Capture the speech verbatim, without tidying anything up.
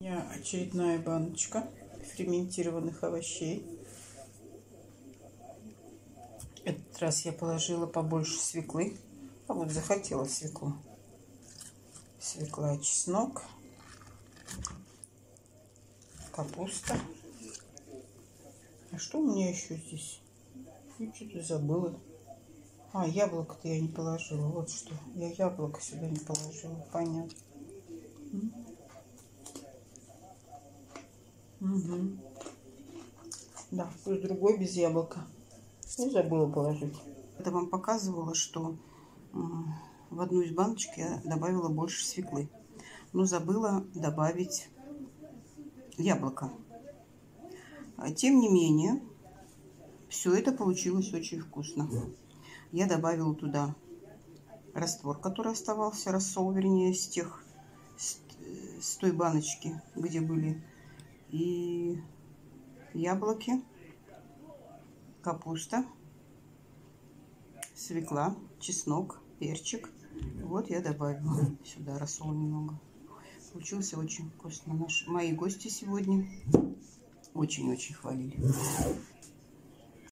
У меня очередная баночка ферментированных овощей. Этот раз я положила побольше свеклы. А вот захотела свеклу. Свекла, чеснок, капуста. А что у меня еще здесь? Я что-то забыла. А, яблоко-то я не положила. Вот что. Я яблоко сюда не положила. Понятно. Угу. Да, вкус другой без яблока. Я забыла положить. Это вам показывала, что в одну из баночек я добавила больше свеклы. Но забыла добавить яблоко. Тем не менее, все это получилось очень вкусно. Я добавила туда раствор, который оставался, рассол, вернее, с тех, с, с той баночки, где были и яблоки, капуста, свекла, чеснок, перчик. Вот я добавила сюда рассол немного. Получился очень вкусно. Наши, мои гости сегодня очень-очень хвалили.